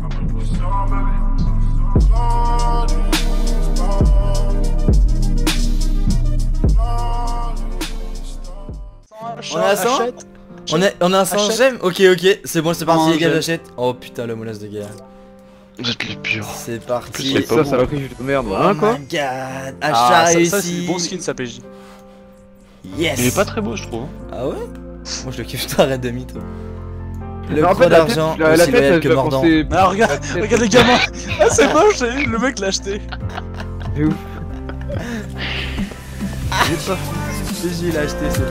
On a 100. On a 100 gemmes. Ok, c'est bon, c'est parti les gars, j'achète. Oh putain, le molasse de guerre. Vous êtes les purs. C'est parti. Ça va pris de merde. Oh my god, achat réussi. Ça c'est du bon skin ça PJ. Yes. Il est pas très beau je trouve. Ah ouais? Moi je le kiffe, t'arrête de mytho. Le gros d'argent, aussi loyal que mordant. Ah regarde les gamins. Ah c'est moche, le mec l'a acheté. C'est ouf. PJ l'a acheté ça.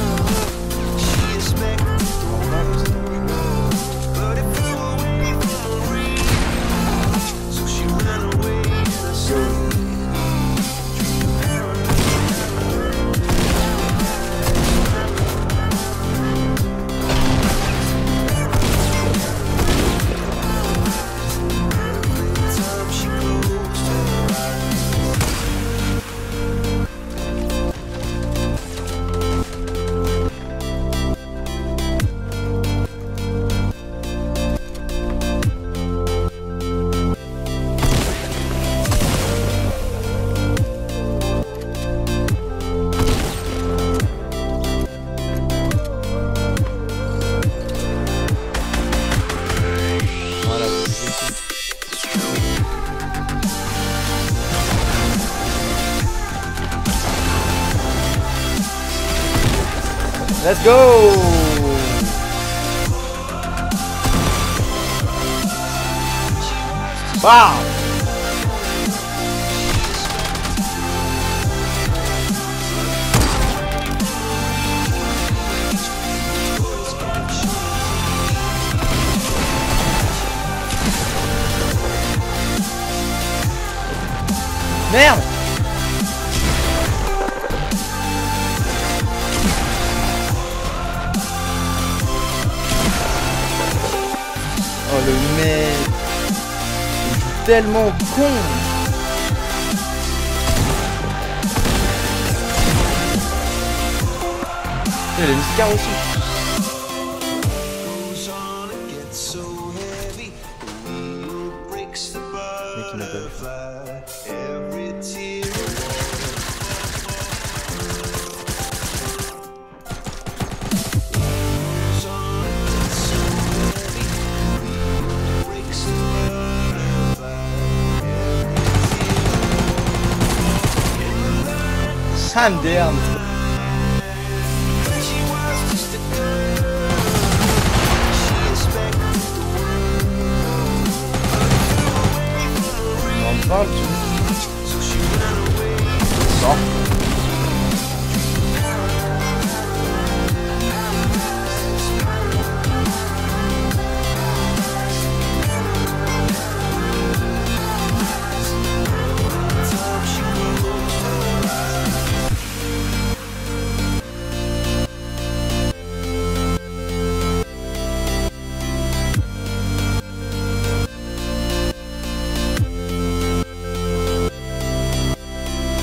Let's go! Wow! Merde! Oh le mec, il joue tellement con. Il a mis Scar aussi. Mec il m'a pas vu. Ah merde. On en parle, tu vois.